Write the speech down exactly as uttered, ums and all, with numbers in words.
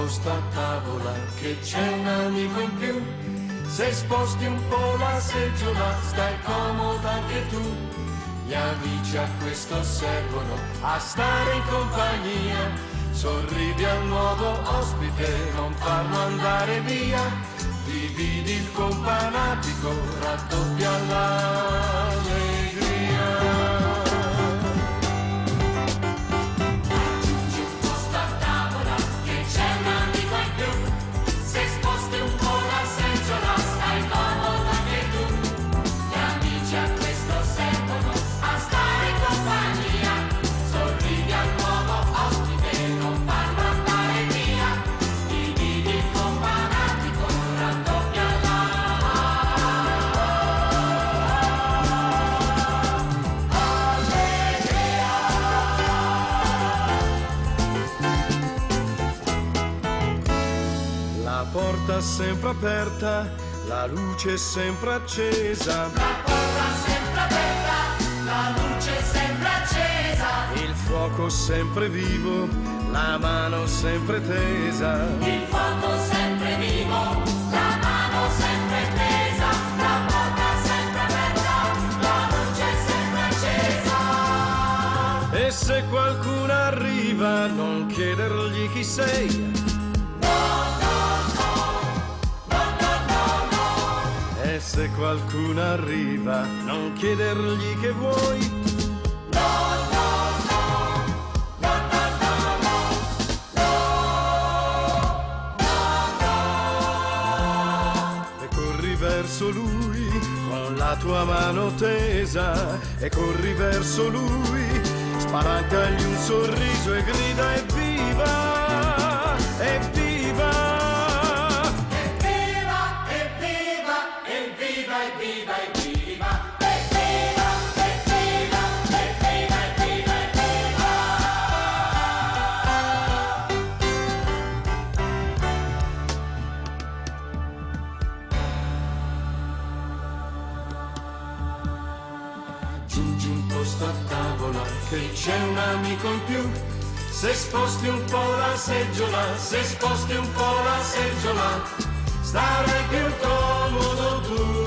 posto a tavola che c'è un amico in più. Se sposti un po' la seggiola stai comoda anche tu. Gli amici a questo servono, a stare in compagnia. Sorridi al nuovo ospite, non farlo andare via. Dividi il companatico, raddoppia l'allegria. La porta sempre aperta, la luce sempre accesa. La porta sempre aperta, la luce sempre accesa. Il fuoco sempre vivo, la mano sempre tesa. Il fuoco sempre vivo, la mano sempre tesa. La porta sempre aperta, la luce sempre accesa. E se qualcuno arriva, non chiedergli chi sei. E se qualcuno arriva, non chiedergli che vuoi. No, no, no, no, no, no, no, no, no, E corri verso lui con la tua mano tesa. E corri verso lui, spalancagli un sorriso e grida evviva, evviva. Giungi un posto a tavola che c'è un amico in più. Se sposti un po' la seggiola, se sposti un po' la seggiola, starai più comodo tu.